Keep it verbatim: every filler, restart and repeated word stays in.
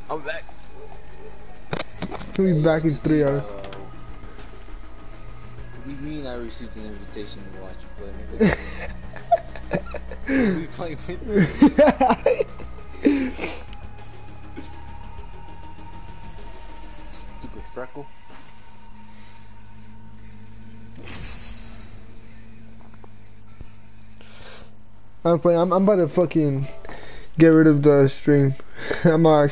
I'm back. He'll be Hey, back I in just three need, hours. uh, we, me and I received an invitation to watch you play, nigga. We playing with stupid freckle. I'm playing. I'm, I'm about to fucking get rid of the stream. I'm alright.